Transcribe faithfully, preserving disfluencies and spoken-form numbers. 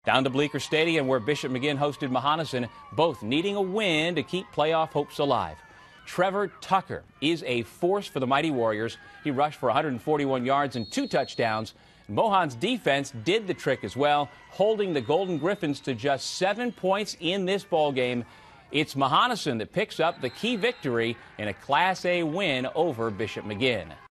Down to Bleecker Stadium, where Bishop Maginn hosted Mohon, both needing a win to keep playoff hopes alive. Trevor Tucker is a force for the Mighty Warriors. He rushed for one hundred forty-one yards and two touchdowns. Mohon's defense did the trick as well, holding the Golden Griffins to just seven points in this ballgame. It's Mohon that picks up the key victory in a Class A win over Bishop Maginn.